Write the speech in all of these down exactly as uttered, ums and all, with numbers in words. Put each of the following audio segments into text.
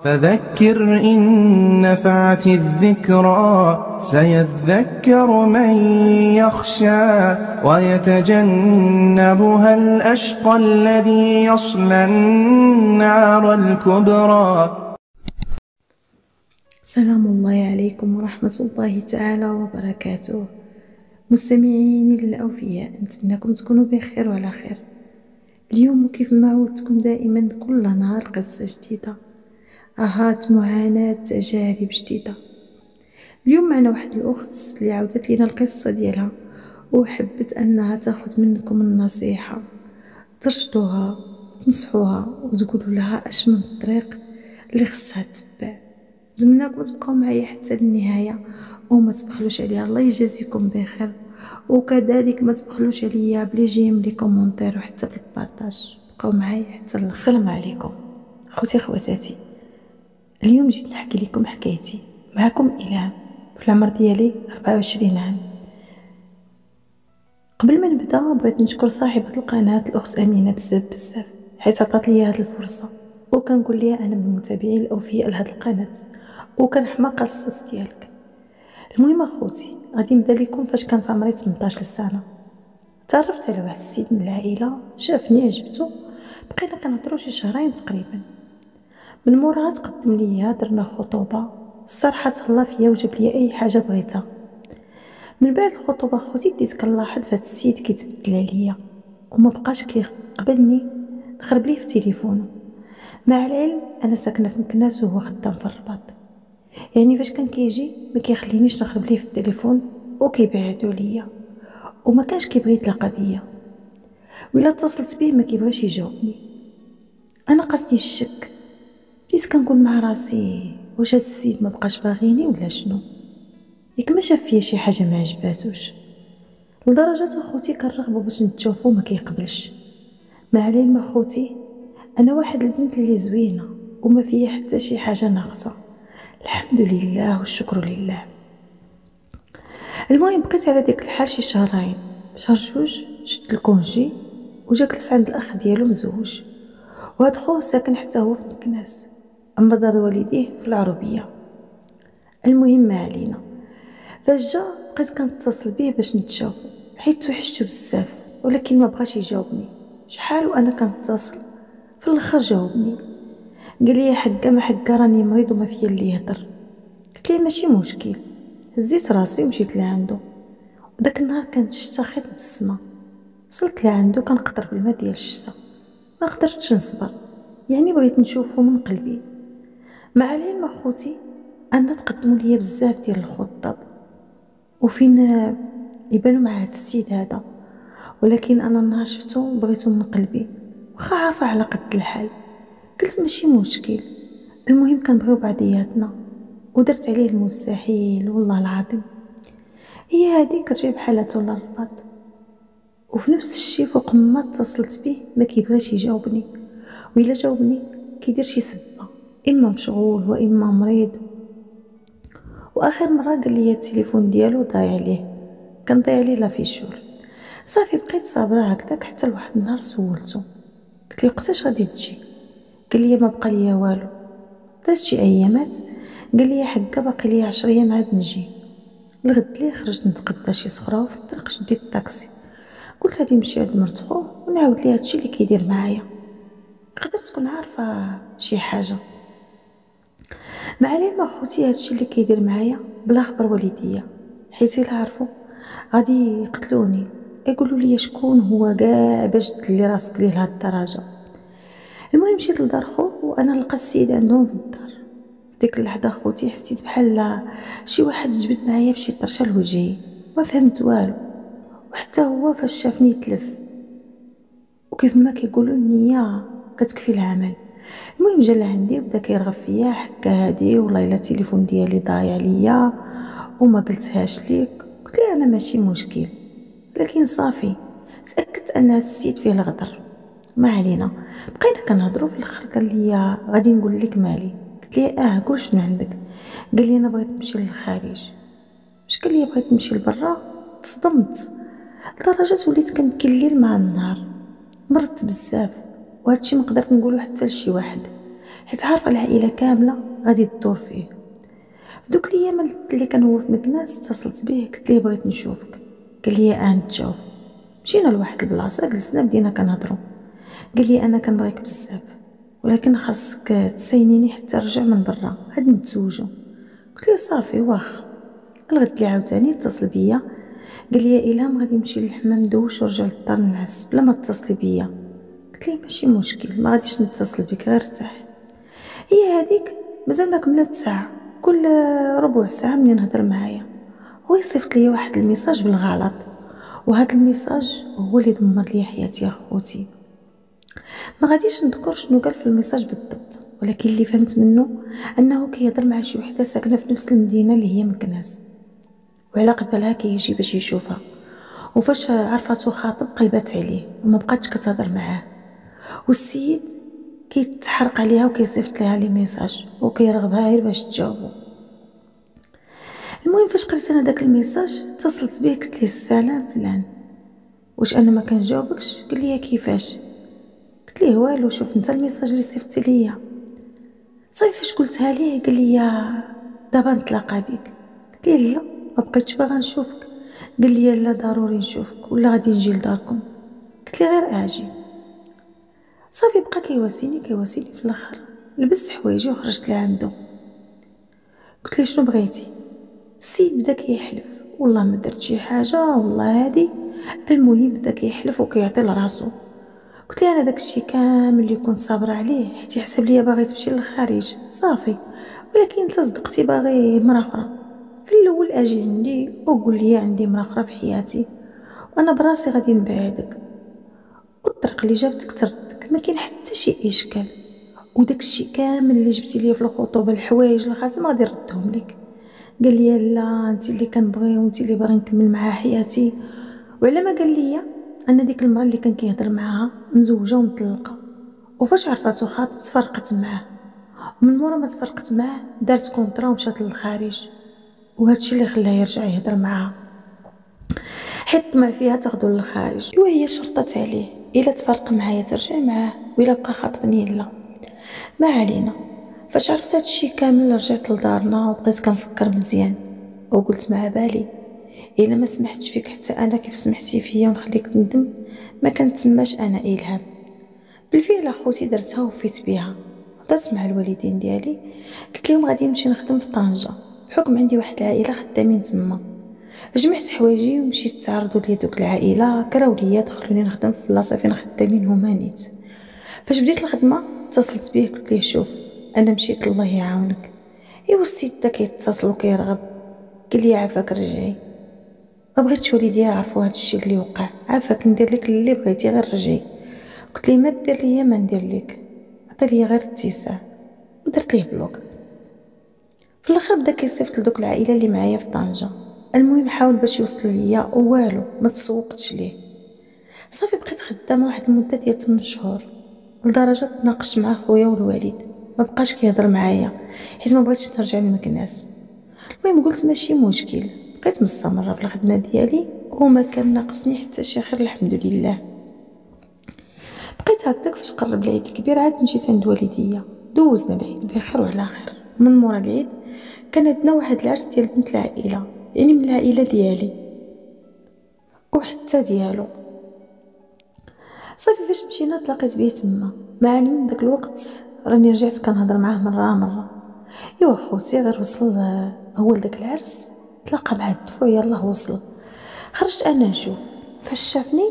فذكر إن نفعت الذكرى سيذكر من يخشى ويتجنبها الأشقى الذي يصلى النار الكبرى. سلام الله عليكم ورحمة الله تعالى وبركاته. مستمعيني الأوفياء، نتمنىكم تكونوا بخير وعلى خير. اليوم كيف ما عودتكم دائما كل نهار قصة جديدة، آهات، معاناة، تجارب جديدة. اليوم معنا واحد الأخت اللي عاودت لنا القصة ديالها وحبت أنها تاخذ منكم النصيحة، ترشدوها وتنصحوها وتقولوا لها اش من الطريق اللي خصها تتبع. نتمنىكم تبقاو معايا حتى للنهاية وما تبخلوش عليا. الله يجازيكم بخير، وكذلك ما تبخلوش عليا بلي جيم لي كومونتير وحتى بالبارطاج. بقاو معايا حتى الاخر. السلام عليكم خوتي خواتاتي. اليوم جيت نحكي لكم حكايتي. معكم إلهام، في العمر ديالي أربعة وعشرين عام. قبل ما نبدا بغيت نشكر صاحبة القناة الأخت أمينة بزاف بزاف حيت عطات لي هذه الفرصة، وكنقول ليها أنا من المتابعين الأوفياء لهذه القناة وكنحماق الصوت ديالك. المهم اخوتي، غادي نبدا لكم فاش كان في عمري ثمنطاش سنه. تعرفت على واحد السيد من العائله، شافني عجبته، بقينا كنهضروا شي شهرين تقريبا. من موراها تقدم ليا، درنا خطوبه. الصراحه تهلا فيا وجاب لي اي حاجه بغيتها. من بعد الخطوبه اخوتي بديت كنلاحظ فهاد السيد كيتبدل عليا وما بقاش كيقبلني نخرب ليه في تليفونه، مع العلم انا ساكنه في مكناس وهو خدام في الرباط. يعني فاش كان كيجي ما كيخلينيش نخرب ليه في التليفون وكيبعدوا ليا، وما كانش كيبغي يتلاقى بيا، ولا اتصلت به ما كيبغيش يجاوبني. انا قاسني الشك، بديت كنقول مع راسي واش هاد السيد ما بقاش باغيني ولا شنو، ياك ما شاف فيا شي حاجه ما عجباتوش. لدرجه اخوتي كنرغبوا باش نتشوفوا ما كيقبلش. مع العلم اخوتي انا واحد البنت اللي زوينه وما فيا حتى شي حاجه ناقصه، الحمد لله والشكر لله. المهم بقيت على ديك الحال شي شهرين. شهر جوج شد الكونجي وجا جلس عند الاخ ديالو مزوج، وهاد خوه ساكن حتى هو في مكناس، اما دار والديه في العربيه. المهم ما علينا، فاش جا بقيت كنتصل بيه باش نتشافوا حيت توحشتو بزاف، ولكن ما بغاش يجاوبني. شحال وانا كنتصل، في الاخر جاوبني، قال لي حقا ما حقا راني مريض وما فيا اللي يهضر. قلت ليه ماشي مشكل. هزيت راسي ومشيت لعندو، وداك النهار كانت الشتا خيط بالسما. وصلت لعندو كنقطر بالماء ديال الشتا، ما قدرتش نصبر، يعني بغيت نشوفو من قلبي. مع العلم اخوتي ان تقدموا ليا بزاف ديال الخطاب وفين يبانوا مع هاد السيد هذا، ولكن انا النهار شفتو بغيتو من قلبي، واخا عارفه على قد الحال. قلت ماشي مشكل، المهم كنبغيو بعضياتنا، ودرت عليه المستحيل. والله العظيم هي هذيك رجع بحالته للرباط، وفي نفس الشيء فوق ما اتصلت به ما كيبغيش يجاوبني، وإلا جاوبني كيدير شي سبه، اما مشغول واما مريض. واخر مره قال لي التليفون ديالو ضايع عليه، كان ضايع عليه لا في الشغل. صافي بقيت صابره هكذاك حتى لواحد النهار سولته، قلت لي وقتاش غادي تجي؟ قال لي ما بقى ليا والو. دازت شي ايامات، قال لي حقا باقي ليا عشر ايام عاد نجي. الغد لي خرجت نتغدى شي صخره، وفي الطريق شديت الطاكسي، قلت غادي نمشي عند مرت خوه ونعاود ليها هادشي اللي كيدير معايا، يقدر تكون عارفه شي حاجه. مع العلم اخوتي هادشي اللي كيدير معايا بلا خبر والديا، حيت الا عرفوا غادي يقتلوني، يقولوا لي شكون هو كاع باش تدلي راسك ليه لهاد الدرجه. المهم مشيت لدار خوه وانا نلقى السيد عندهم في الدار. ديك اللحظه اخوتي حسيت بحال شي واحد جبد معايا بشي طرشه لوجهي، ما فهمت والو، وحتى هو فاش شافني تلف، وكيف ما كيقولوا النيه كتكفي العمل. المهم جا لعندي وبدا كيرغب فيا، حكا هادي والله الا التليفون ديالي ضايع ليا وما قلتهاش ليك. قلت ليه انا ماشي مشكل، لكن صافي تاكدت ان السيد فيه الغدر. ما علينا، بقينا كنهضروا. في الاخر قال لي غادي نقول لك مالي. قلت ليه اه قول شنو عندك. قال لي انا بغيت نمشي للخارج. واش قال لي بغيت نمشي لبرا؟ تصدمت لدرجه وليت كنبكي الليل مع النهار، مرضت بزاف، وهادشي ما قدرت نقوله حتى لشي واحد. حيت عارفه العائله كامله غادي تدور فيه. في دوك الايام اللي كان هو في مكناس اتصلت به قلت ليه بغيت نشوفك. قال لي ان تشوف. مشينا لواحد البلاصه جلسنا بدينا كنهضروا. قال لي انا كنبغيك بزاف ولكن خاصك تسينيني حتى نرجع من برا عاد نتزوجوا. قلت لي صافي واخا. الغد لي عاوتاني اتصل بيا قال لي يا الهام غادي نمشي للحمام ندوش ورجع للدار نعس بلا ما تتصلي بيا. قلت لي ماشي مشكل ما غاديش نتصل بك غير ارتاح. هي هذيك مازال ما كملت ساعه كل ربع ساعه منين نهضر معايا هو يصيفط لي واحد الميساج بالغلط وهذا الميساج هو اللي دمر لي حياتي اخوتي. ما غاديش نذكر شنو قال في الميساج بالضبط ولكن اللي فهمت منه انه كيهضر مع شي وحده ساكنه في نفس المدينه اللي هي مكناس وعلى قبلها كيجي باش يشوفها وفاش عرفاتو خاطب قلبات عليه وما بقاتش كتهضر معاه والسيد كيتحرق عليها وكيصيفط لها لي ميساج وكيرغبها غير باش تجاوبو. المهم فاش قريت انا داك الميساج اتصلت بيه قلت ليه السلام فلان واش انا ما كنجاوبكش. قال لي كيفاش. قلت ليه والو شوف انت الميساج اللي صيفطتي ليا. صافي فاش قلتها ليه قال لي دابا نتلاقى بك. قلت ليه لا ما بقيتش باغا نشوفك. قال لي لا ضروري نشوفك ولا غادي نجي لداركم. قلت ليه غير اجي. صافي بقى كيواسيني كيواسيني في الاخر لبست حوايجي وخرجت لعندو. قلت ليه شنو بغيتي. السيد بدا كيحلف والله ما درت شي حاجه والله هادي. المهم بدا كيحلف وكيعطي لراسو. قلت ليه انا داكشي كامل اللي كنت صابره عليه حيت يحسب ليا باغي تمشي للخارج صافي ولكن انت صدقتي باغي مرا اخرى. في الاول اجي عندي وقول لي عندي مرا اخرى في حياتي وانا براسي غادي نبعدك والطريق اللي جابتك تردك ما كاين حتى شي اشكال وداكشي كامل اللي جبتي ليا في الخطوبه الحوايج الخاتم غادي نردهم لك. قال لي لا انت اللي كنبغي وانت اللي باغي نكمل معها حياتي. وعلى ما قال لي انا ديك المراه اللي كان كيهضر معاها مزوجه ومطلقه وفاش عرفاتو خاطب تفرقت معاه ومن مورا ما تفرقت معاه دارت كونطرا ومشات للخارج وهادشي اللي خلاه يرجع يهضر معاها حيت طمع فيها تاخدو للخارج. ايوا هي شرطت عليه الا تفرق معايا ترجع معاه وإلا بقى خاطبني لا ما علينا. فاش عرفت هادشي كامل رجعت لدارنا وبقيت كنفكر مزيان وقلت مع بالي الا ما سمحتش فيك حتى انا كيف سمحتي فيا ونخليك تندم ما كانت تماش انا الهام. بالفعل اخوتي درتها وفيت بها. هضرت مع الوالدين ديالي قلت لهم غادي نمشي نخدم في طنجة بحكم عندي واحد العائله خدامين تما. جمعت حوايجي ومشيت تعرضوا لي دوك العائله كراو ليا دخلوني نخدم في بلاصه فين خدامين هما نيت. فاش بديت الخدمه اتصلت بيه قلت ليه شوف انا مشيت الله يعاونك. ايوا السيد دا كيتصل وكيرغب. قال لي عافاك رجعي ما بغيتش والديا يعرفوا هادشي اللي وقع عافاك ندير لك اللي بغيتي غير رجعي. قلت ليه ما دير ليا ما ندير لك عطي ليا غير اتساع ودرت ليه بلوك. في الاخر بدا كيصيفط لدوك العائله اللي معايا في طنجة. المهم حاول باش يوصل ليا والو ما تسوقتش ليه. صافي بقيت خدامه واحد المده ديال ثمانية شهور لدرجه تناقشت مع خويا والوالد ما بقاش كيهضر معايا حيت ما بغيتش نرجع لمكناس. المهم قلت ماشي مشكل بقيت مستمره في الخدمه ديالي وما كان ناقصني حتى شي خير الحمد لله. بقيت هكذاك فاش قرب العيد الكبير عاد مشيت عند والديا دوزنا العيد بخير وعلى خير. من مورا العيد كان عندنا واحد العرس ديال بنت العائله يعني من العائله ديالي وحتى ديالو. صافي فاش مشينا تلاقيت بيه تما مع من داك الوقت راني رجعت كنهضر معاه مره مره. ايوا خوتي غير وصل هو لداك العرس تلاقى مع الدفوع يلاه وصل. خرجت انا نشوف فاش شافني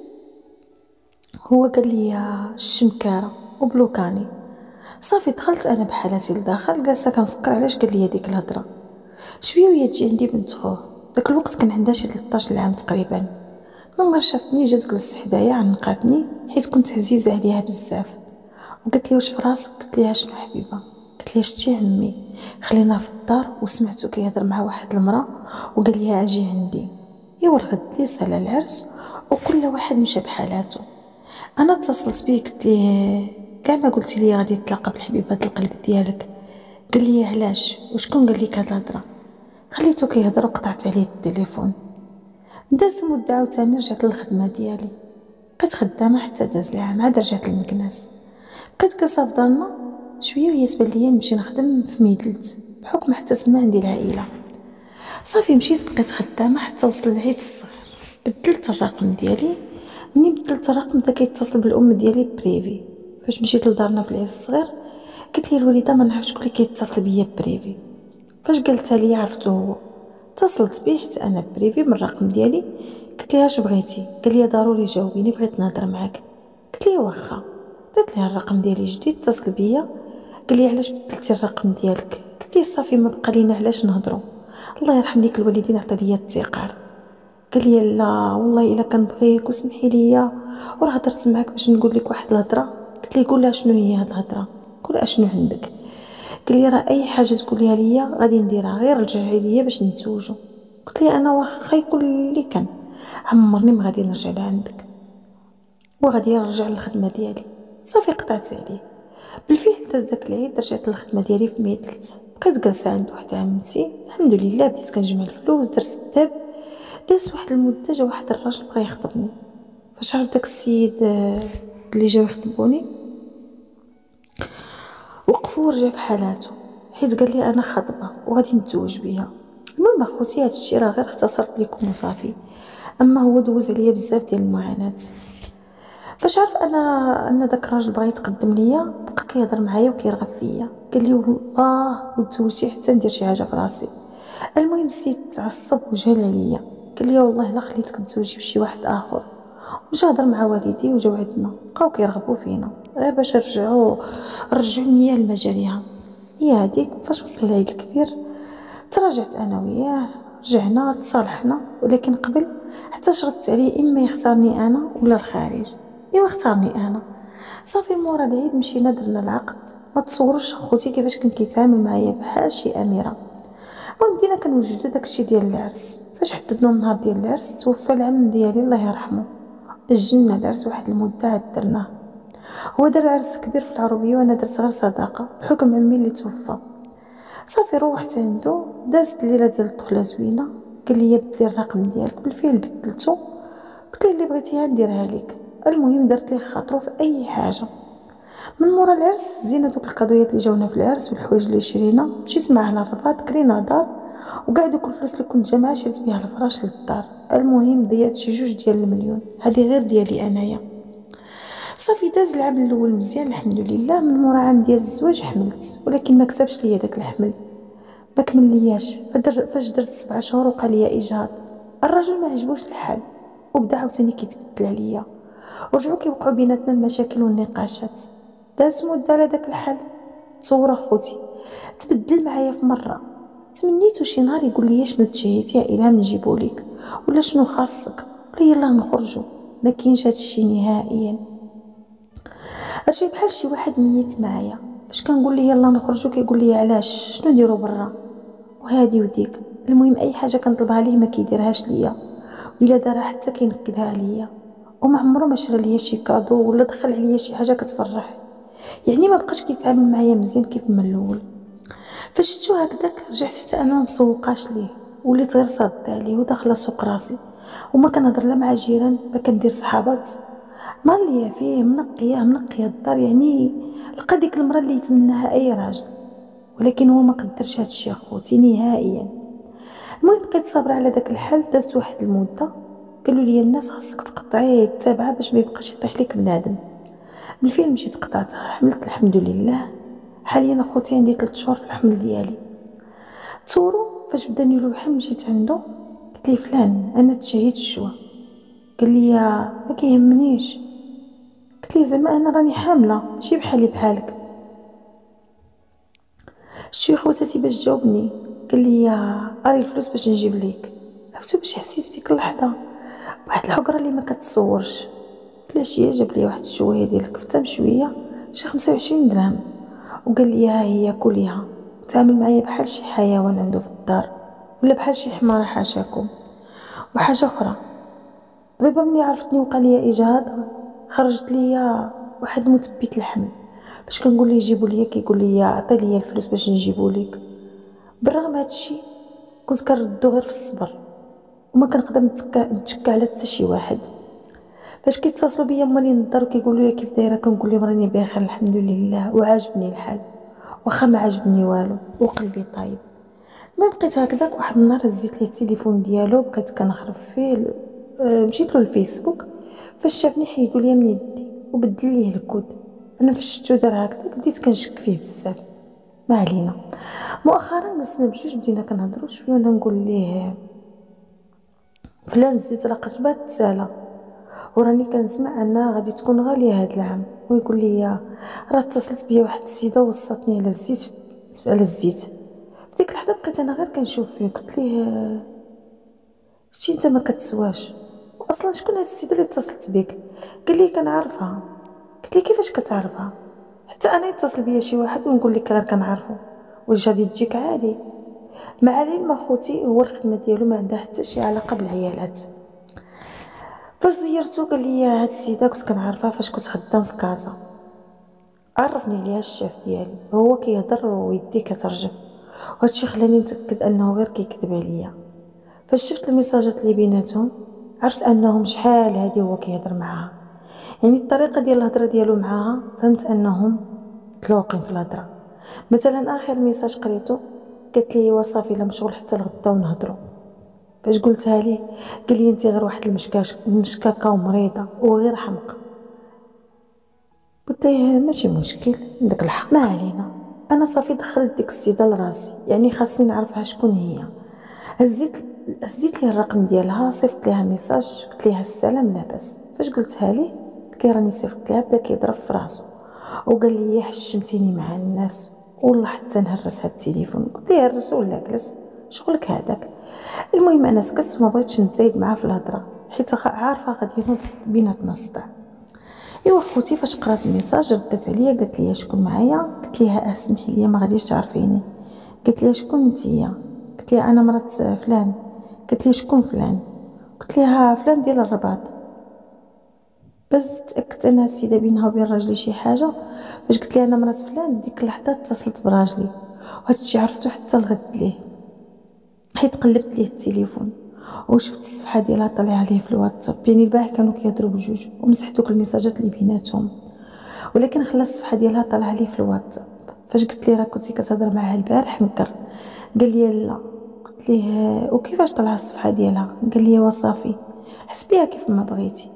هو قال لي الشمكاره وبلوكاني. صافي دخلت انا بحالاتي لداخل جالسه كنفكر علاش قال لي هذيك الهضره. شويه وهي تجي عندي بنت خوه داك الوقت كان عندها شي ثلاثة عشر عام تقريبا. ملي شافتني جات جلست حدايا عنقاتني حيت كنت عزيزه عليها بزاف وقالت لي واش فراسك. قلت ليها شنو حبيبه. قالت لي شتي عمي خلينا في الدار وسمعتو كيهضر مع واحد المراه وقال لي اجي عندي. ايوا الغد لي سالا العرس وكل واحد مشى بحالاته. انا اتصلت بيه قلت ليه كاع ما قلتي لي غادي تلاقى بالحبيبه القلب ديالك. قال لي علاش وشكون قال لك هاد الهضره. خليته كيهضر وقطعت عليه التليفون. داز مده عاوتاني رجعت للخدمه ديالي بقيت خدامه حتى داز العام عاد رجعت للمكناس. بقيت جالسه في دارنا شويه وهي تبان ليا نمشي نخدم في ميدلت بحكم حتى تما عندي العائله. صافي مشيت بقيت خدامه حتى وصل العيد الصغير، بدلت الرقم ديالي. مني بدلت الرقم بدا كيتصل بالام ديالي بريفي. فاش مشيت لدارنا في العيد الصغير قلت لي الوالده ما نعرفش شكون اللي كيتصل بيا بريفي. فاش قالتها لي عرفتو هو، اتصلت بيه حتى انا بريفي من الرقم ديالي. قلت ليه اش بغيتي؟ قال لي ضروري جاوبيني بغيت نهضر معاك. قلت ليه واخا. درت ليه الرقم ديالي جديد، اتصل بيا قال لي علاش بدلتي الرقم ديالك؟ قلت ليه صافي ما بقى لينا علاش نهضروا، الله يرحم ليك الوالدين عطى ليا التقار. قال لي لا والله الا كنبغيك وسمحي لي وراه هضرت معاك باش نقول لك واحد الهضره. قلت ليه قولها شنو هي هاد الهضره، قولها شنو عندك. قال لي راه اي حاجه تقوليها ليا غادي نديرها، غير رجعي ليا باش نتزوجوا. قلت لي انا واخا يكون اللي كان عمرني ما غادي نرجع لعندك وغادي نرجع للخدمه ديالي. صافي قطعت عليه. بالفعل داز داك العيد رجعت للخدمه ديالي في ميدلت، بقيت جالسه عند واحد عمتي. الحمد لله بديت كنجمع الفلوس، درت الداب. داز واحد المده جا واحد الراجل بغى يخطبني. فاش عرف داك السيد اللي جاو يخطبوني وقفوا ورجع في حالاته، حيت قال لي انا خاطبه وغادي نتزوج بها. المهم اخوتي هذا الشيء راه غير اختصرت لكم وصافي، اما هو دوز عليا بزاف ديال المعاناه. فاش عرف انا ان داك الراجل بغى يتقدم ليا بقى كيهضر معايا وكيرغب فيا. قال لي والله وتزوجتي حتى ندير شي حاجه في راسي. المهم السيد تعصب وجهل عليا، قال لي والله الا خليتك تزوجي بشي واحد اخر. وجا هضر مع والدي وجاو عندنا بقاو كيرغبوا فينا غير باش نرجعوا رجعوا المياه لمجاريها. هي هذيك. فاش وصل العيد الكبير تراجعت انا وياه، رجعنا تصالحنا، ولكن قبل حتى شرطت عليه اما يختارني انا ولا الخارج. ايوا اختارني انا. صافي مورا العيد مشينا درنا العقد. ما تصورش اخوتي كيفاش كان كيتعامل معايا بحال شي اميره. المهم بدينا كنوجدوا داكشي ديال العرس. فاش حددنا النهار ديال العرس توفى العم ديالي الله يرحمه، اجلنا العرس واحد المده عاد درناه. هو دار عرس كبير في العروبيه وانا درت غير صداقه بحكم عمي اللي توفى. صافي روحت عنده، دازت الليله ديال الدخله زوينه. قال لي بدلي الرقم ديالك، بالفعل بدلته. قلت له اللي بغيتيها نديرها لك. المهم درت ليه خاطرو في اي حاجه. من مورا العرس زينا دوك القضيات اللي جاونا في العرس والحوايج اللي شرينا، مشيت معاه للرباط كرينا دار وكاع دوك الفلوس اللي كنت جامعه شريت بها الفراش للدار. المهم ضيعت شي جوج ديال المليون، هذه غير ديالي انايا. صافي داز العام الاول مزيان الحمد لله. من مورا عام ديال الزواج حملت، ولكن ما كتبش ليا داك الحمل، ما كملياش. فاش درت سبعة شهور وقع ليا اجهاض. الراجل ما عجبوش الحال وبدا عاوتاني كيتبدل عليا، ورجعوا كيوقعوا بيناتنا المشاكل والنقاشات. دازت مده على داك الحال. تصور اخوتي تبدل معايا في مره. تمنيتو شي نهار يقول لي شنو تشهيتي يا الهام نجيبو لك، ولا شنو خاصك، ولا يلا نخرجوا. ما كاينش هادشي نهائيا. رجع بحال شي واحد ميت معايا. فاش كنقول ليه يلا نخرجوا كيقول لي علاش، شنو نديروا برا، وهادي وديك. المهم اي حاجه كنطلبها ليه ما كيديرهاش ليا، ولا دارها حتى كينكدها عليا. وما عمره ما شرى ليا شي كادو ولا دخل عليا شي حاجه كتفرح. يعني ما بقاش كيتعامل معايا مزيان كيف من الاول. فاش شفتو هكذاك رجعت حتى انا مسوقاش ليه، وليت غير صاد عليه وداخله سوق راسي، وما كنهضر لا مع جيران ما كندير صحابات. ماليه فيه منقيه منقيه الدار. يعني لقى ديك المراه اللي يتمناها اي راجل، ولكن هو ما قدرش هادشي اخوتي نهائيا. المهم بقيت صابره على داك الحال. دازت واحد المده قالوا لي الناس خاصك تقطعي التابعه باش ما يبقاش يطيح لك بنادم. بالفعل مشيت قطعتها، حملت الحمد لله. حاليا اخوتي عندي ثلاث شهور في الحمل ديالي. تصوروا فاش بداني له الحمل مشيت عنده قلت لي فلان انا تشهيت الشوا. قال لي ما كيهمنيش. قلت لي زعما انا راني حامله ماشي بحالي بحالك. شتي خواتاتي باش جاوبني قال لي اري الفلوس باش نجيب ليك. عرفتو باش حسيت في ديك اللحظه واحد الحقره اللي ما كتصورش. في العشيه جاب لي واحد الشويه ديال الكفته مشويه شي خمسة وعشرين درهم، وقال لي ها هي كليها. تعامل معايا بحال شي حيوان عنده في الدار ولا بحال شي حماره حاشاكم. وحاجه اخرى، دابا ملي عرفتني وقع لي اجهاض خرجت ليا واحد المثبت الحمل. فاش كنقول ليه جيبوا ليا كيقول لي عطي ليا الفلوس باش نجيبوا لك. بالرغم هذا الشيء كنت كنردو غير في الصبر وما كنقدر نتكا نتشكى على حتى شي واحد. فاش كيتصلوا بيا مالي نضر كيقولوا لي كيف دايره، كنقول لهم راني بخير الحمد لله وعاجبني الحال، واخا ما عجبني والو وقلبي طايب. ما بقيت هكذاك. واحد النهار هزيت ليه التليفون ديالو، بقيت كنخرب فيه، مشيت له الفيسبوك، فاش شافني حيدو ليا من يدي وبدل ليه الكود. انا فاش شفتو دار هكذاك بديت كنشك فيه بزاف. ما علينا. مؤخرا جلسنا بجوج بدينا كنهضروا شويه، وانا نقول ليه فلان زيت راه قربات تسالى، وراني كنسمع انها غادي تكون غاليه هذا العام. ويقول لي راه اتصلت بيا واحد السيده وصاتني على الزيت على الزيت. في ديك اللحظه بقيت انا غير كنشوف فيه، قلت ليه شتي انت ما كتسواش، واصلا شكون هاد السيده اللي اتصلت بك؟ قال لي كنعرفها. قلت لي كيفاش كتعرفها؟ حتى انا يتصل بيا شي واحد ونقول لك غير كنعرفو، واش غادي تجيك عادي؟ مع العلم خوتي هو الخدمه ديالو ما عندها حتى شي علاقه بالعيالات. فاش زيرتو قال لي هاد السيده كنت كنعرفها فاش كنت خدام في كازا، عرفني عليها الشاف ديالي، هو كيهضر ويديه كترجف، وهادشي خلاني نتاكد انه غير كيكذب عليا. فاش شفت الميساجات اللي بيناتهم عرفت انهم شحال هادي هو كيهضر معاها، يعني الطريقه ديال الهضره ديالو معاها فهمت انهم متلوقين في الهضره. مثلا اخر ميساج قريته قالت لي وصافي لا مشغول حتى الغدا ونهضروا. فاش قلتها ليه قال لي انت غير واحد المشكاش مشكاكه ومريضه وغير حمقى. قلت ليه ماشي مشكل عندك الحق، ما علينا. انا صافي دخلت ديك السيده لراسي، يعني خاصني نعرفها شكون هي. هزيت هزيت ليه الرقم ديالها، صيفط ليها ميساج قلت ليها السلام لاباس. فاش قلتها ليه قلت ليه راني صيفط لها، بدا كيضرب في راسو وقال لي حشمتيني مع الناس والله حتى نهرس هاد التليفون. قلت ليه هرس ولا جلس شغلك هذاك. المهم انا سكت وما بغيتش نزايد معاه في الهضره، حيت عارفه غادي ينوض بيناتنا الصداع. ايوا خوتي فاش قرات الميساج ردت عليا قالت لي شكون معايا؟ قلت ليها اسمحي لي ما غاديش تعرفيني. قالت لي شكون نتيا؟ قلت لها انا مرات فلان. قالت لي شكون فلان؟ قلت لها فلان ديال الرباط. بس تاكدت انها السيده بينها وبين راجلي شي حاجه. فاش قلت لها انا مرات فلان ديك اللحظه اتصلت براجلي، وهادشي عرفتو حتى الغد ليه، حيت قلبت ليه التليفون وشفت الصفحه ديالها طالعه عليه في الواتساب. يعني البارح كانوا كيهضروا بجوج ومسح دوك الميساجات اللي بيناتهم، ولكن خلى الصفحه ديالها طالعه عليه في الواتساب. فاش قلت ليه راه كنتي كتهضر معاها البارح نكر، قال لي لا. قلت ليه وكيفاش طلع الصفحه ديالها؟ قال لي وصافي حسبيها كيف ما بغيتي.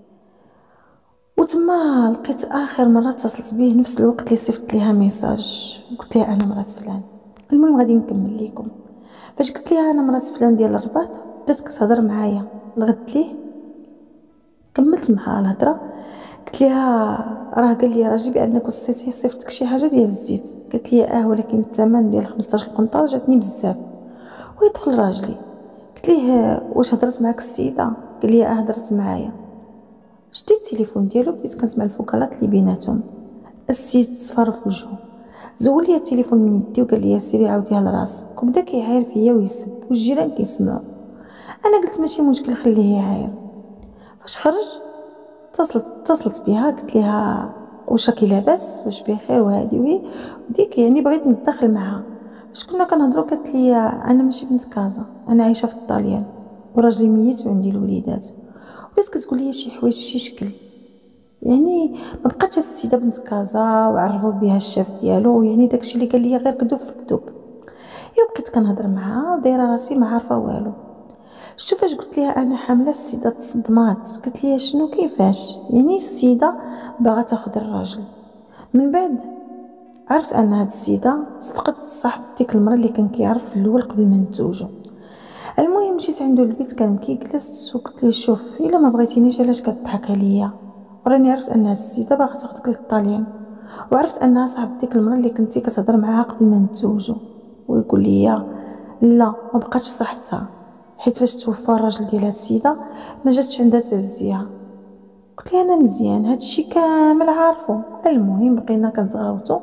وتما لقيت اخر مره اتصلت به نفس الوقت اللي صيفط ليها ميساج، قلت لها انا مرات فلان. المهم غادي نكمل لكم. فاش قلت لها انا مرات فلان ديال الرباط بدات كتهضر معايا الغد ليه، كملت معها الهضره. قلت لها راه قال لي راجل بانك وصيتي صيفطك شي حاجه ديال الزيت. قالت لي اه ولكن الثمن ديال خمسطاش قنطره جاتني بزاف ويدخل راجلي. قلت ليه واش هضرت معاك السيده؟ قال لي اه هضرت معايا. شديت التليفون ديالو بديت كنسمع الفكالات اللي بيناتهم. السيد صفر في وجهه، زول لي التليفون من يدي وقال لي سيري عاوديها لراسك، وبدا كيعاير فيا ويسب والجيران كيسمعوا. انا قلت ماشي مشكل خليه يعاير. فاش خرج اتصلت اتصلت بها قلت لها واش راكي لاباس واش بخير وهادي وهي وديك يعني بغيت نتدخل معها. فاش كنا كنهضروا قالت لي انا ماشي بنت كازا، انا عايشه في الطاليان وراجلي ميت وعندي الوليدات. بدات كتقول لي شي حوايج بشي شكل، يعني ما بقاتش السيده بنت كازا وعرفوا بها الشاف ديالو، يعني داكشي اللي قال لي غير كذوب في كذوب. ايوا بقيت كنهضر معها ودايره راسي ما عارفه والو. شوف فاش قلت لها انا حامله السيده تصدمات. قلت لي شنو كيفاش؟ يعني السيده باغا تاخذ الراجل. من بعد عرفت ان هاد السيده صدقت صاحب ديك المراه اللي كان كيعرف في الاول قبل ما نتزوجوا. المهم مشيت عنده البيت كان كيجلس وقلت ليه شوف الا ما بغيتينيش علاش كتضحك عليا؟ وراني عرفت ان هاد السيده باغا تاخذك للطاليان، وعرفت انها صاحب ديك المراه اللي كنتي كتهضر معاها قبل ما نتزوجوا. ويقول لي لا ما بقاتش صاحبتها، حيت فاش توفى الراجل ديال هاد السيده ما جاتش عندها تعزيها. قلت لها انا مزيان هادشي كامل عارفو. المهم بقينا كنتغاوتو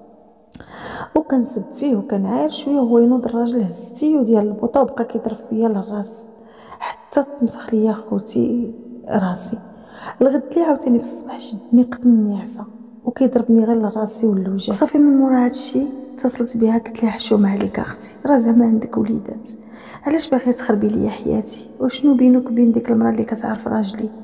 وكنسب فيه وكنعاير شويه، هو ينوض الراجل هز التيو ديال البوطه وبقى كيضرب فيا للراس حتى تنفخ ليا خوتي راسي. الغد لي عاوتاني في الصباح شدني قد النعسه وكيضربني غير لراسي والوجه. صافي من مورا هادشي اتصلت بها قلت لها حشومه عليك اختي، راه زعما عندك وليدات، علاش باغيه تخربي ليا حياتي؟ وشنو بينك وبين ديك المراه اللي كتعرف راجلي؟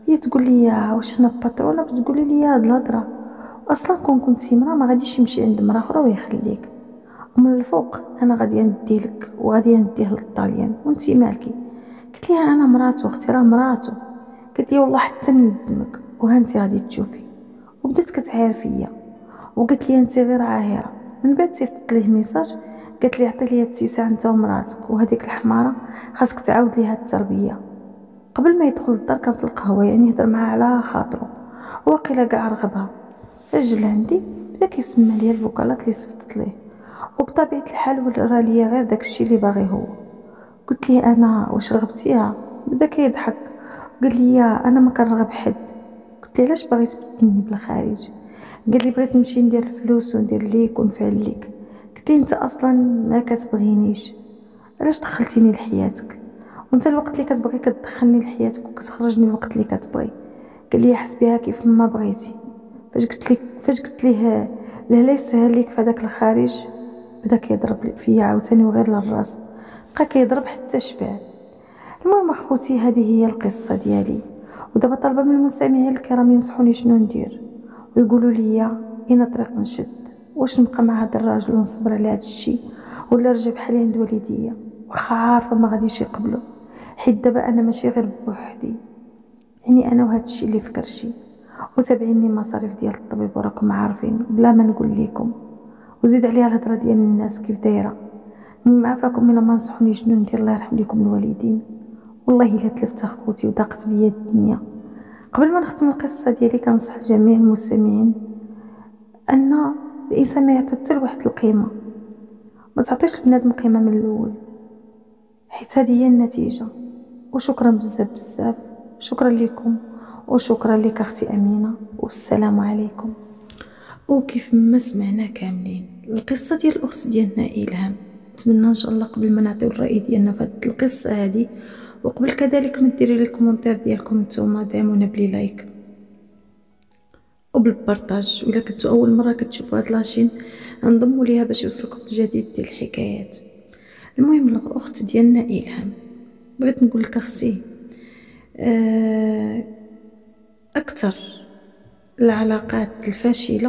هي تقول لي واش انا باترونه بتقولي لي هاد الهضره، اصلا كون كنتي مرا ما غاديش يمشي عند مرا اخرى ويخليك، ومن الفوق انا غادي نديلك وغادي نديه للطاليان وانتي مالكي. قلت لها انا مراتو اختي راه مراتو. قالت لي والله حتى ندمك وها انت غادي تشوفي. وبدات كتعاير فيا وقالت لي انت غير عاهره. من بعد صيفطت ليه ميساج قالت لي عطي لي التيساع انت ومراتك، وهذيك الحماره خاصك تعاود ليها التربيه. قبل ما يدخل الدار كان في القهوه يعني يهضر معها على خاطرو، واقيلا كاع رغبها. اجي لعندي بدا كيسمع ليا الفوكالات اللي صيفطت ليه، وبطبيعه الحال ورا ليا غير داكشي اللي باغي هو. قلت ليه انا واش رغبتيها؟ بدا كيضحك قال لي انا ما كنرغب حد. قلت ليه علاش باغي تبدلني بالخارج؟ قال لي بغيت نمشي ندير الفلوس وندير ليك ونفعل ليك. قلت ليه انت اصلا ما كتبغينيش، علاش دخلتيني لحياتك؟ وانت الوقت اللي كتبغي كتدخلني لحياتك وكتخرجني الوقت اللي كتبغي. قال لي حسبيها كيف ما بغيتي. فاش قلت لك فاش قلت ليه لا يسهل ليك فداك الخارج بدا كيضرب فيا عاوتاني وغير للراس، بقى كيضرب حتى شبع. المهم اخوتي هذه هي القصه ديالي، ودابا طالبه من المستمعين الكرام ينصحوني شنو ندير ويقولوا لي اين طريق نشد، واش نبقى مع هذا الراجل ونصبر على هذا الشيء ولا نرجع بحالي عند والديا، واخا عارفه ما غاديش يقبلوا حيت دابا انا ماشي غير بوحدي، يعني انا وهذا الشيء اللي فكرشي. وتابعيني مصاريف ديال الطبيب وراكم عارفين بلا ما نقول لكم، وزيد عليها الهضره ديال الناس كيف دايره. المهم عافاكم الا ما نصحوني شنو ندير، الله يرحم لكم الوالدين. والله الا تلفت اخوتي وضاقت بيا الدنيا. قبل ما نختم القصه ديالي كنصح جميع المستمعين ان الانسان ما يعطي حتى لواحد القيمه، ما تعطيش لبنادم قيمه من الاول حيت هذه هي النتيجه. وشكرا بزاف بزاف، شكرا لكم وشكرا لك اختي امينه، والسلام عليكم. وكيف ما سمعنا كاملين القصه ديال الاخت ديالنا الهام، نتمنى ان شاء الله قبل ما نعطيو الراي ديالنا في هذه القصه هذه وقبل كذلك ما ديروا لي كومونتير ديالكم نتوما، دعمونا بلي لايك وبالبارطاج، ولا كنتو اول مره كتشوفوا هاد لاشين انضموا ليها باش يوصلكم الجديد ديال الحكايات. المهم الاخت ديالنا الهام، بغيت نقول لك اختي آه اكثر العلاقات الفاشله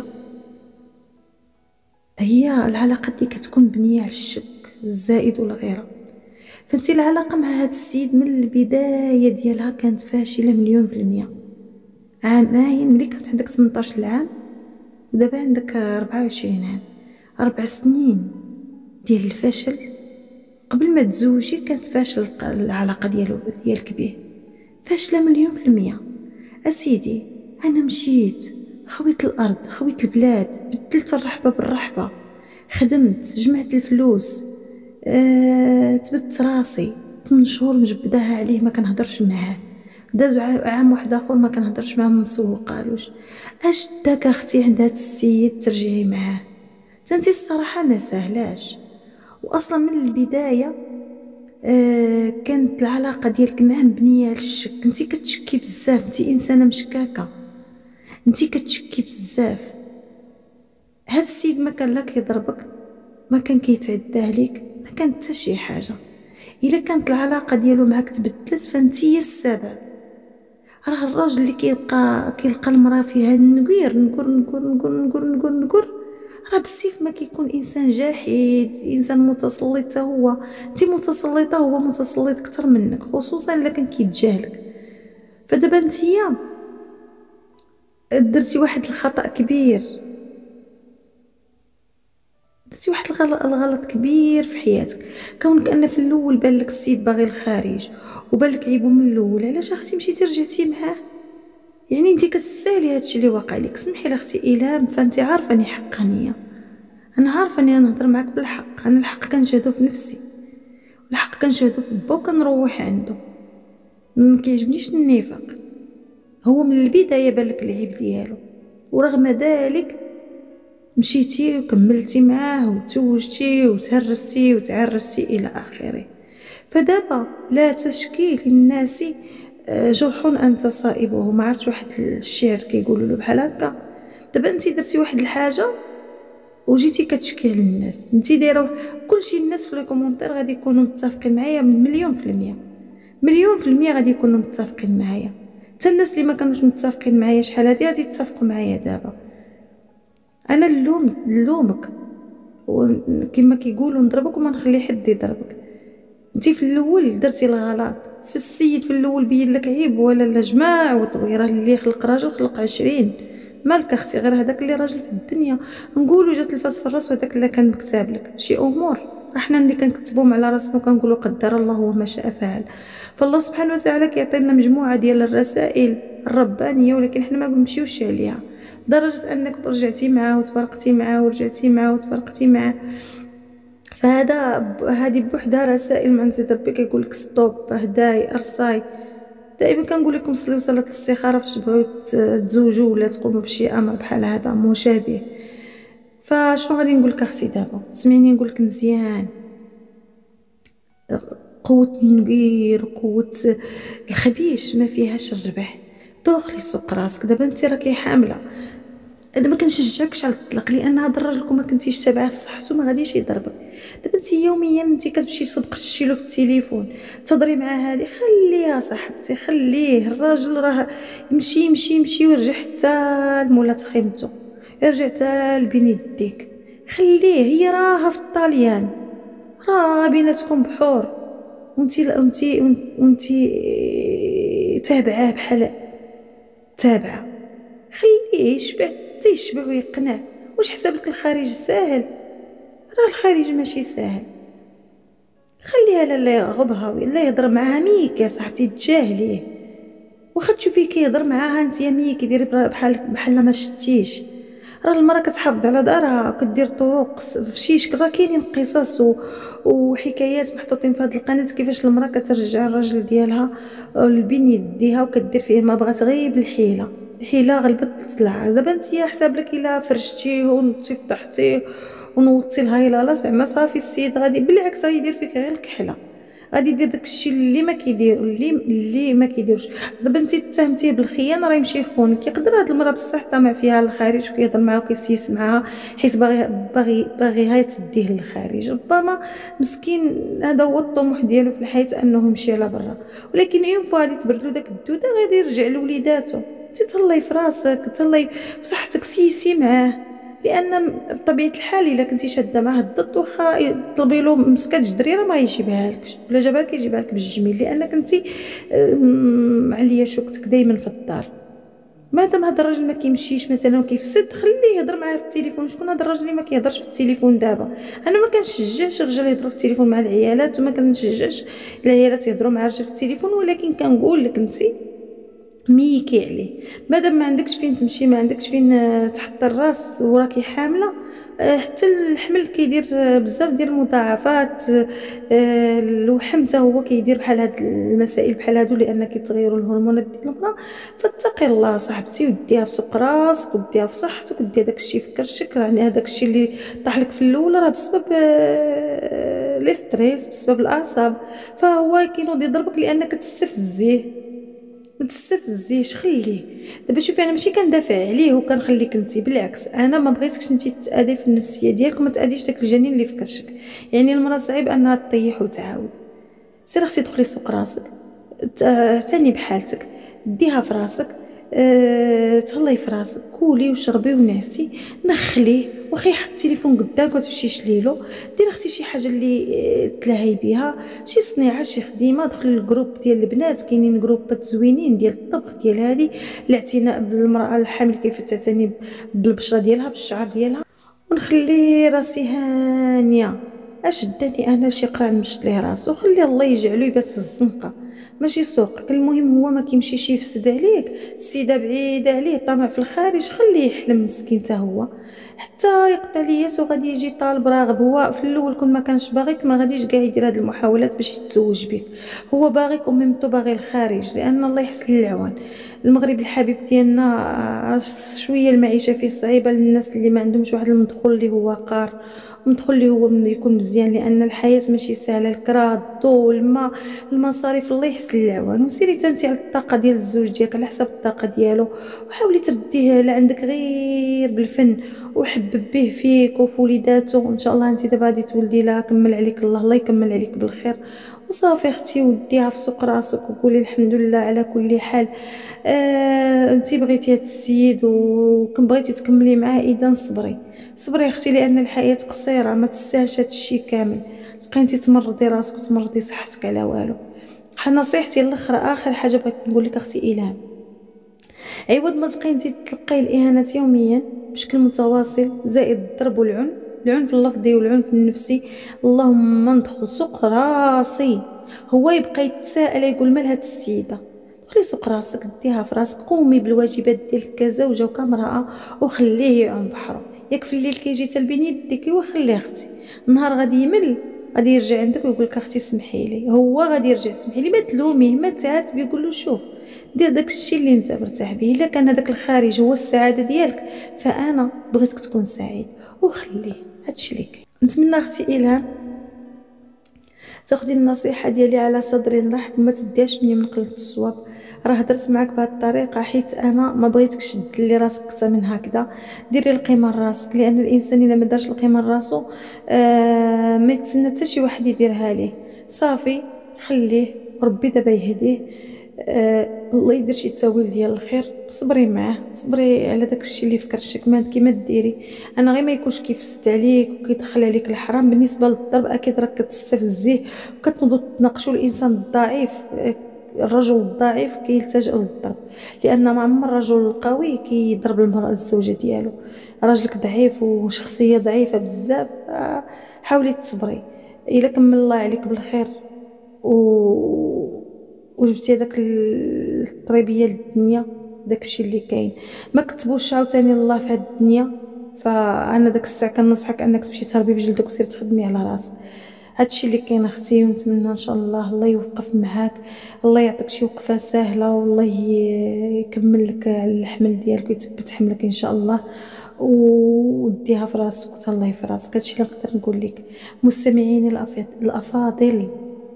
هي العلاقات اللي كتكون بنيه على الشك الزائد ولا غيره. فانت العلاقه مع هذا السيد من البدايه ديالها كانت فاشله مليون في المية. عامين ملي كانت عندك ثمنطاش عام ودابا عندك أربعة وعشرين عام، أربع سنين ديال الفشل. قبل ما تزوجي كانت فاشل العلاقه ديالو ديالك به، فاشله مليون في المية. اسيدي انا مشيت خويت الارض خويت البلاد، بدلت الرحبه بالرحبه، خدمت جمعت الفلوس، أه، تبت راسي تنشهر مجبداها عليه ما كنهضرش معاه، داز عام واحد اخر ما كنهضرش معاه مسوقالوش. اش داك اختي عند هاد السيد ترجعي معاه؟ تنتي الصراحه ما سهلاش، واصلا من البدايه آه كانت العلاقه ديالك معاه مبنيه على الشك. انتي كتشكي بزاف، انتي انسانه مشكاكه، انتي كتشكي بزاف. هاد السيد ما كان لا كيضربك ما كان كيتعدى عليك ما كانت حتى شي حاجه. الا كانت العلاقه ديالو معاك تبدلت فانتي السبب. راه الراجل اللي كيلقى كيلقى المراه فيها النقير نقر نقر نقر نقر نقر نقر راه بالسيف ما كيكون انسان جاحد، انسان متسلط. هو انت متسلطه هو متسلط اكثر منك، خصوصا الا كان كيتجاهلك. فدابا نتيا درتي واحد الخطا كبير، درتي واحد الغلط كبير في حياتك. كونك ان في الاول بان لك السيد باغي الخارج وبان لك عيبو من الاول، علاش اختي مشيتي رجعتي معاه؟ يعني انت كتستاهلي هادشي اللي واقع لك. سمحي لي اختي الهام، فانت عارفه اني حقانيه، انا عارفه اني نهضر معاك بالحق. انا الحق كنشهدو في نفسي، الحق كنشهدو في با وكنروح عنده. ما كيعجبنيش النفاق. هو من البدايه بان لك العيب ديالو، ورغم ذلك مشيتي وكملتي معاه وتزوجتي وتهرستي وتعرستي الى اخره. فدابا لا تشكي للناس جرح انت صائبه، ما عرفتش واحد الشعر كيقولوا له بحال هكا. دابا انت درتي واحد الحاجه وجيتي كتشكي على الناس، انت دايره كلشي الناس في لي كومونتير غادي يكونوا متفقين معايا مليون في المية، مليون في المية غادي يكونوا متفقين معايا. حتى الناس اللي ما كانوش متفقين معايا شحال هادي غادي يتفقوا معايا دابا. انا اللوم نلومك كما كيقولوا نضربك وما نخلي حد يضربك. انت في الاول درتي الغلط، في السيد في الاول بين لك عيب ولا لا جماع وطوي، راه اللي خلق راجل خلق عشرين. مالك اختي غير هذاك اللي راجل في الدنيا نقولوا جات الفاس في الراس، وهذاك اللي كان مكتاب لك شي امور احنا اللي كنكتبوهم على راسنا وكنقولوا قدر الله وما شاء فعل. فالله سبحانه وتعالى كيعطينا مجموعه ديال الرسائل الربانيه، ولكن احنا ما بنمشيوش عليها، لدرجه انك رجعتي معاه وتفرقتي معاه ورجعتي معاه وتفرقتي معاه. فهذا هذه بوحدها رسائل من عند ربي كيقول لك ستوب، هداي ارصاي. دائما كنقول لكم صليو صلاه الاستخاره فاش تبغيو تزوجوا ولا تقوموا بشي امر بحال هذا مشابه. فشنو غادي نقول لك اختي دابا؟ سمعيني نقول لك مزيان، قوه النقير وقوه الخبيش ما فيهاش الربح. دخلي سوق راسك دابا، انت راكي حامله، انا ما كنشجعكش على الطلاق لان هذا الراجل كون ما كنتيش تابعه في صحته ما غاديش يضربك. دابا انت يوميا انت كتمشي تبقشي له في التليفون تهضري مع هذه، خليها صاحبتي خليه، الراجل راه يمشي يمشي يمشي ويرجع حتى لمولات خيمته، يرجع حتى لبين يديك، خليه. هي راها في الطاليان، راه بيناتكم بحور وانتي وانتي وانتي تابعاه بحال تابعه، خليه يشبع تيشبع ويقنع. واش حسابك الخارج ساهل؟ راه الخارج ماشي ساهل. خليها لا يرغبها ولا يهضر معاها ميك يا صاحبتي تجاهليه، واخا تشوفيه كيهضر معاها انت ميك كيدير بحال بحال ما شتيش. راه المراه كتحافظ على دارها كدير طرق في شي شكل، راه كاينين قصص وحكايات محطوطين في هذه القناه كيفاش المراه كترجع الراجل ديالها لبين يديها وكدير فيه ما بغات غير بالحيله. الحيله غلبت السلعه. دابا انت حساب لك الا فرشتيه ونطي فتحتيه ونوضتي الهايلاله زعما صافي السيد غادي بالعكس غادي يدير فيك غير الكحله، غادي يدير داكشي اللي ما كيدير اللي اللي ما كيديرش. دابا انت تهمتيه بالخيانه راه يمشي يخونك. يقدر هاد المراه بصح طامع فيها الخارج وكيهضر معاها وكيسيس معاها حيت باغي باغي باغيها تديه للخارج. ربما مسكين هذا هو الطموح ديالو في الحياه انه يمشي على برا، ولكن يوم فوا غادي تبردلو داك الدوده غادي يرجع لوليداتو. انت تهلاي في راسك تهلاي في صحتك، سيسي معاه، لان بطبيعه الحال الا كنتي شاده معاه الضد واخا طلبي له مسكه جدريره ما يجيبها لكش، ولا جابها لك يجيبها لك بالجميل لانك انت عليا شوكتك دائما في الدار. مادام هذا الراجل ما كيمشيش مثلا وكيفسد خليه يهضر معاه في التليفون. شكون هذا الراجل اللي ما كيهضرش في التليفون دابا؟ انا ما كنشجعش الرجال يهضروا في التليفون مع العيالات وما كنشجعش العيالات يهضروا مع الرجال في التليفون، ولكن كنقول لك انت ميكي عليه. مادام ما عندكش فين تمشي ما عندكش فين تحط الراس وراكي حامله، حتى الحمل كيدير بزاف ديال المضاعفات. الوحم حتى هو كيدير بحال هاد المسائل بحال هادو لان كيتغيروا الهرمونات ديال المراه. فاتقي الله صاحبتي وديها في سوق راسك وديها في صحتك وديها داكشي في كرشك. يعني هذاك الشيء اللي طاح لك في الاول راه بسبب لي ستريس، بسبب الاعصاب، فهو كينوض يضربك لانك تستفزيه. ما تستفزيش خليه. دابا شوفي انا ماشي كندافع عليه وكنخليك انت، بالعكس انا ما بغيتكش انت تتاذي في النفسيه ديالك وما تاذيش داك الجنين اللي في كرشك. يعني المراه صعيب انها تطيح وتعاود. سير اختي دخلي سوق راسك، اعتني بحالتك، ديها في راسك، أه تهلاي في راسك، كولي وشربي ونعسي، نخليه واخا يحط التليفون قدامك وتمشيش ليلو. دير اختي شي حاجه اللي تلاهي بها، شي صنيعه شي خديمه. دخلي الجروب ديال البنات، كاينين جروبات زوينين ديال الطبخ ديال هذه الاعتناء بالمراه الحامل كيف تعتني بالبشره ديالها بالشعر ديالها. ونخلي راسي هانيه. اش داني انا شي قرع نمشط ليه راسو، خلي الله يجعلو يبات في الزنقه ماشي سوقك. المهم هو ما كيمشيش يفسد عليك، السيده بعيده عليه طامع في الخارج، خليه يحلم مسكين حتى هو حتى يقطع لياس وغادي يجي طالب راغب. هو في الاول كون ما كانش باغيك ما غاديش كاع يدير هاد المحاولات باش يتزوج بك. هو باغيك وميمتو باغي الخارج لان الله يحسن العوان. المغرب الحبيب ديالنا شويه المعيشه فيه صعيبه للناس اللي ما عندهمش واحد المدخول اللي هو قار وندخل ليه هو من يكون مزيان، لان الحياه ماشي سهله، الكرا الضوء الماء المصاريف الله يحسن العوان. وسيري تنتي على الطاقه ديال الزوج ديالك على حسب الطاقه ديالو، وحاولي ترديه لعندك غير بالفن، وحبب به فيك وفي وليداتو. ان شاء الله انت دابا غادي تولدي لها، كمل عليك الله، الله يكمل عليك بالخير. وصافي اختي وديها في سوق راسك وقولي الحمد لله على كل حال. آه انت بغيتي هذا السيد وكن بغيتي تكملي معاه، اذا صبري صبري اختي، لان الحياه قصيره ما تستاهلش هذا الشيء كامل. تبقي انت تمرضي راسك وتمرضي صحتك على والو. نصيحتي الاخرى، اخر حاجه بغيت نقول لك اختي الهام، عوض ما تبقي انت تلقاي الاهانات يوميا بشكل متواصل، زائد الضرب والعنف، العنف اللفظي والعنف النفسي، اللهم ندخل سوق راسي. هو يبقى يتساءل يقول مال هاد السيده، دخلي سوق راسك، ديها في راسك، قومي بالواجبات ديالك كزوجه وكامراه، وخليه يعوم بحرو. ياك في الليل كيجي تلبيني يديكي وخليه اختي، نهار غادي يمل غادي يرجع عندك ويقول لك اختي سمحي لي، هو غادي يرجع سمحي لي، ما تلوميه ما تعاتبي، يقول له شوف دير داك الشيء اللي انت مرتاح به، الا كان هذاك الخارج هو السعاده ديالك فانا بغيتك تكون سعيد، وخليه. هادشي اللي كاين. نتمنى اختي الهام تاخدي النصيحه ديالي على صدر رحب، ما تديهاش مني من قله الصواب. راه هضرت معاك بهذه الطريقه حيت انا ما بغيتكش تدلي راسك اكثر من هكذا. ديري القيمه لراسك، لان الانسان الا ما دارش القيمه لراسو آه ما يتسنى حتى شي واحد يديرها ليه. صافي خليه، ربي دابا يهديه. آه الله يدير شي تاويل ديال الخير. صبري معاه، صبري على داك الشيء اللي فكرشك ما كيما ديري. انا غير ما يكونش كيفسد عليك وكيدخل عليك الحرام. بالنسبه للضرب اكيد راك كتستفزيه وكتنوضوا تناقشوا. الانسان الضعيف، الرجل الضعيف كيلتجئ للضرب، لان ما عمر الرجل القوي كيضرب المراه الزوجه ديالو. راجلك ضعيف وشخصيه ضعيفه بزاف، آه حاولي تصبري. الا كمل الله عليك بالخير و وجبتي هذاك الطريبيه للدنيا، داكشي اللي كاين ما كتبوش عاوتاني الله في هاد الدنيا. فانا داك الساعه كنصحك انك تمشي تهربي بجلدك وسير تخدمي على راسك. هادشي اللي كاين اختي، ونتمنى ان شاء الله الله يوقف معاك، الله يعطيك شي وقفه سهله، والله يكمل لك الحمل ديالك ويثبت حملك ان شاء الله، وديها في راسك وتهلاي في راسك. هادشي اللي نقدر نقول لك. مستمعيني الافاضل،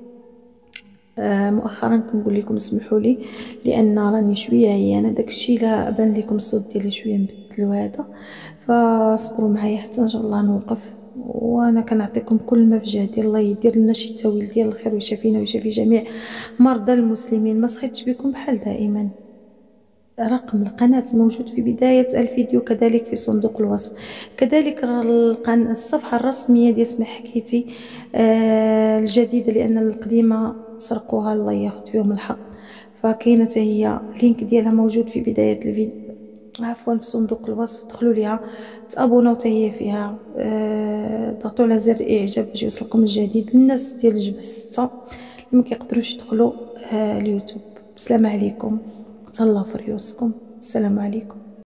آه مؤخرا كنقول لكم اسمحوا لي لان راني شويه عيانه، داكشي لا بان لكم الصوت ديالي شويه مبدل وهذا، فاصبروا معايا حتى ان شاء الله نوقف. وانا كنعطيكم كل ما في جهدي، الله يدير لنا شي تاويل ديال الخير ويشافينا ويشافي جميع مرضى المسلمين. ما سخيتش بكم بحال دائما. رقم القناة موجود في بداية الفيديو، كذلك في صندوق الوصف، كذلك الصفحة الرسمية ديال سمح حكيتي آه الجديدة، لأن القديمة سرقوها الله ياخذ فيهم الحق. فكاينة هي اللينك ديالها موجود في بداية الفيديو، عفوا في صندوق الوصف. دخلوا ليها تابوناو حتى هي فيها، آه ضغطوا على زر اعجاب باش يوصلكم الجديد. للناس ديال الجبهة الستة اللي ما كيقدروش يدخلوا آه اليوتيوب. السلام عليكم، تهلاو في ريوسكم، السلام عليكم.